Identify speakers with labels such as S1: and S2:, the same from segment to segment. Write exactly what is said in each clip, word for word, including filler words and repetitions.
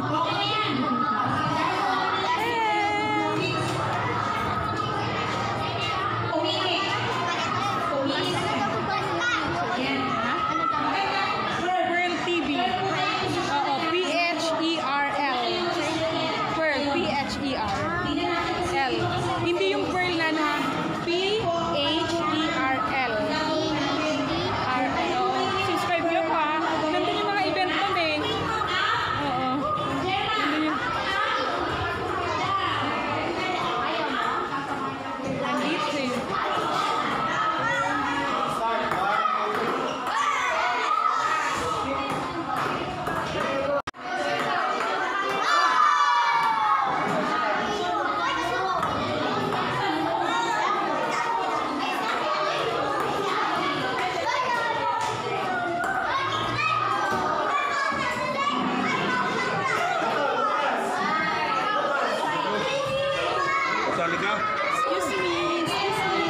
S1: Excuse me, excuse me.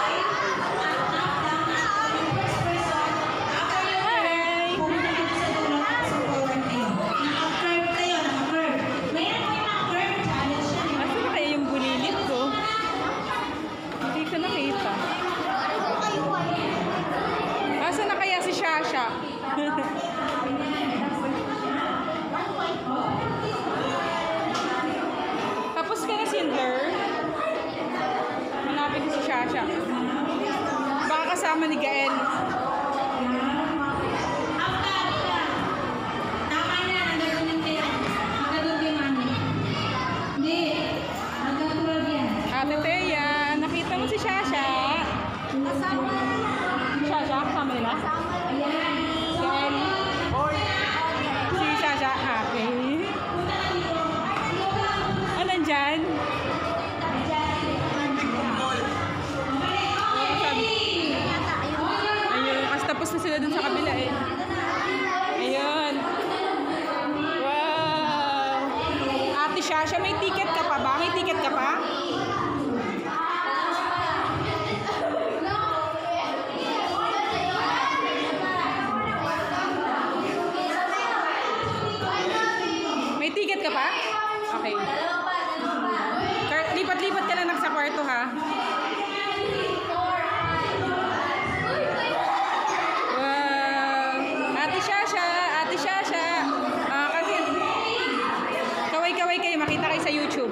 S1: Hi! Asa na kaya yung bulilit ko? Hindi ko nakita. Asa na kaya si Shasha? Tapos ka na, Sindler? Hanapin ko si Shasha. Baka kasama ni Gael. Ate Thea, nakita mo si Shasha? Shasha, kasama nila? Gael? Si Shasha, okay. Ah, nandyan? Tapos na sila dun sa kabila eh. Ayun. Wow. Ate Shasha, may ticket ka pa ba? May ticket ka pa? May ticket ka pa? Okay. Lipat-lipat ka lang sa kwarto ha. Makita kayo sa YouTube.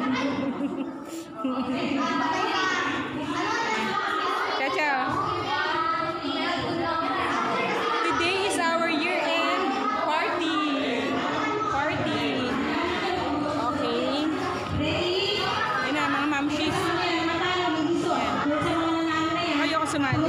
S1: Chacha. Today is our year-end party. Party. Okay. Ayun na, mga mamshis. Ayoko sumali.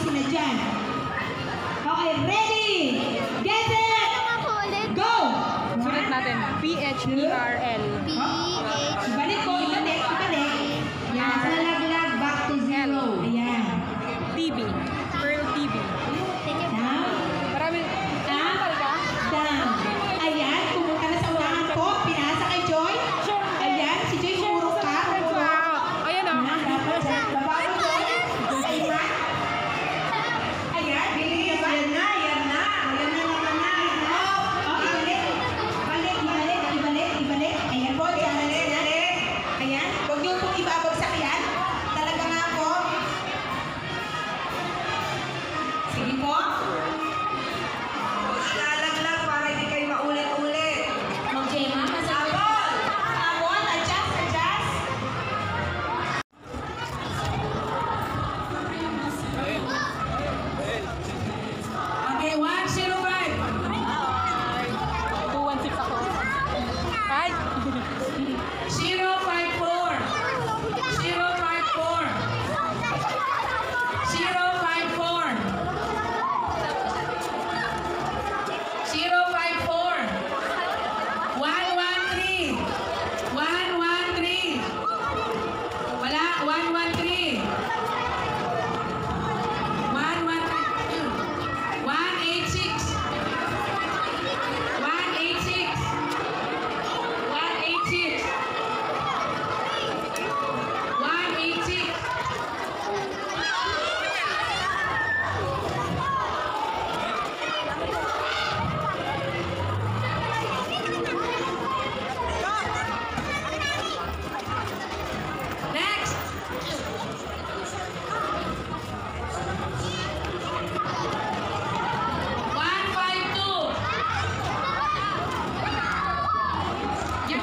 S2: Okay, ready? Get it! Go!
S1: Sulat natin. P H E R L.
S2: P H Ibalik ko, ibalik, ibalik. Yan, sa laglag, back to zero. Ayan.
S1: T V. Pearl T V.
S2: Down.
S1: Marami.
S2: Up. Down. Ayan, pumunta na sa unahan ko. Pinasa kay Joy. Ayan, si Joy pumurok ka.
S1: Wow. Ayan o.
S2: Babae ko. Sa iman. Ayan, bilis ka ba? Yan na, yan na. Yan na naman na. Okay, balik. Balik, ibalik, ibalik, ibalik. Ayan po, dyan.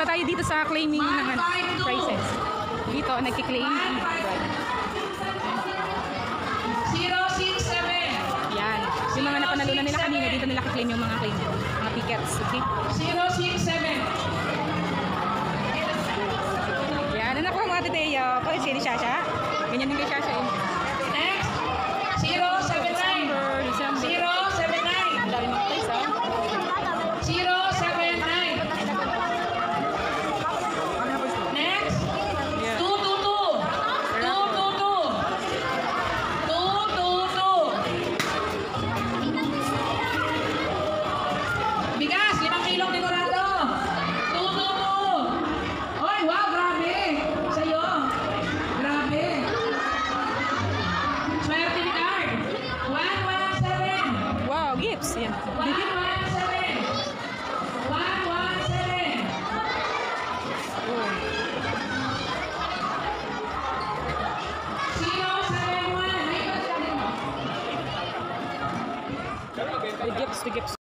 S1: tayo dito sa claiming ng ano, prices. Dito, nagki-claim.
S2: zero six seven.
S1: Yan. Yung mga napanalunan nila kanina, dito nila kiklaim yung mga claim, mga tickets. Okay?
S2: zero six seven.
S1: Yan. Ano po mga Teo? Kung si Shasha. Ganyan din kay Shasha eh.
S2: Next. zero seven nine.
S1: December, December.
S2: zero seven nine.
S1: Ang dami mga place ah.
S2: zero seven nine. Next.
S1: Yeah.
S2: two two two. two two two. two two two. Bigas, limang kilong dekorado. two two two. Oy, wow, grabe. Sa'yo. Grabe. Swerte ni card. one one seven.
S1: Wow, gifts. Yan.
S2: one one seven. one one seven.
S1: Oh.
S2: zero seven one.
S1: The gifts, the gifts.